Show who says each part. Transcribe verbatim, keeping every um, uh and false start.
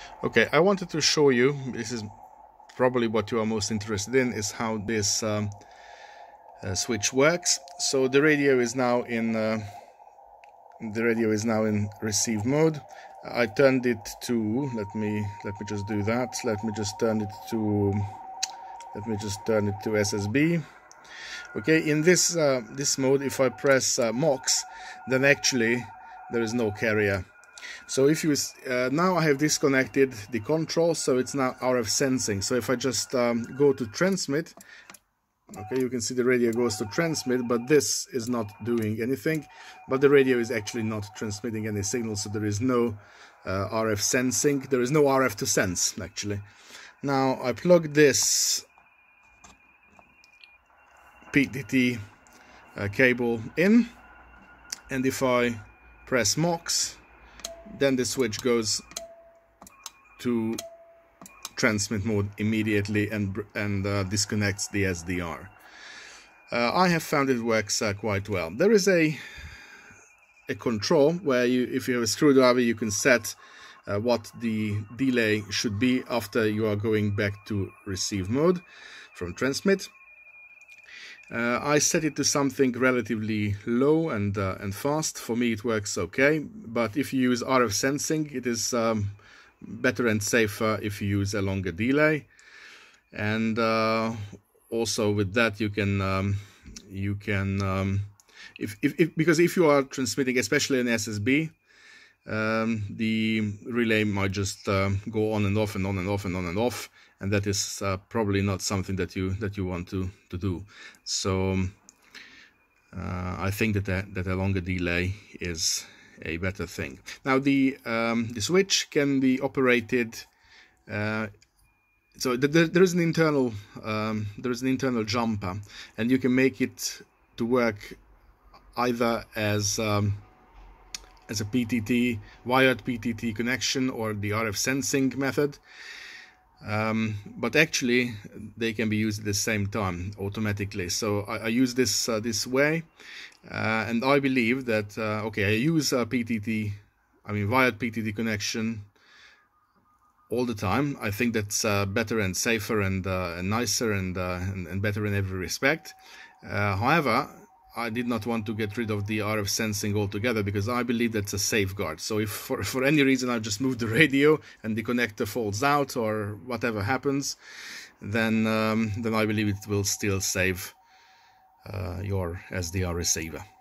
Speaker 1: Okay, I wanted to show you, this is probably what you are most interested in, is how this um, uh, switch works. So the radio is now in uh, the radio is now in receive mode. I turned it to, let me let me just do that. Let me just turn it to let me just turn it to S S B. Okay, in this uh, this mode, if I press uh, M O X, then actually there is no carrier. So if you uh, now I have disconnected the control, so it's now R F sensing. So if I just um, go to transmit, okay, you can see the radio goes to transmit, but this is not doing anything. But the radio is actually not transmitting any signal, so there is no uh, R F sensing. There is no R F to sense actually. Now I plug this P T T uh, cable in, and if I press M O X, then the switch goes to transmit mode immediately and and uh, disconnects the S D R. Uh, I have found it works uh, quite well. There is a a control where you, if you have a screwdriver, you can set uh, what the delay should be after you are going back to receive mode from transmit. Uh, I set it to something relatively low and uh, and fast. For me it works okay, but if you use R F sensing, it is um, better and safer if you use a longer delay. And uh, also with that you can um, you can um, if, if, if because if you are transmitting, especially in S S B, um, the relay might just uh, go on and off and on and off and on and off, and that is uh, probably not something that you that you want to to do. So uh, I think that a, that a longer delay is a better thing. Now the um, the switch can be operated. Uh, so th th there is an internal um, there is an internal jumper, and you can make it to work either as um, as a P T T, wired P T T connection, or the R F sensing method. Um, but actually they can be used at the same time automatically. So I, I use this uh, this way, uh, and I believe that uh, okay, I use a P T T, I mean wired P T T connection all the time. I think that's uh, better and safer and, uh, and nicer and, uh, and and better in every respect. Uh, however, I did not want to get rid of the R F sensing altogether, because I believe that's a safeguard. So if for, for any reason I just move the radio and the connector falls out or whatever happens, then um, then I believe it will still save uh, your S D R receiver.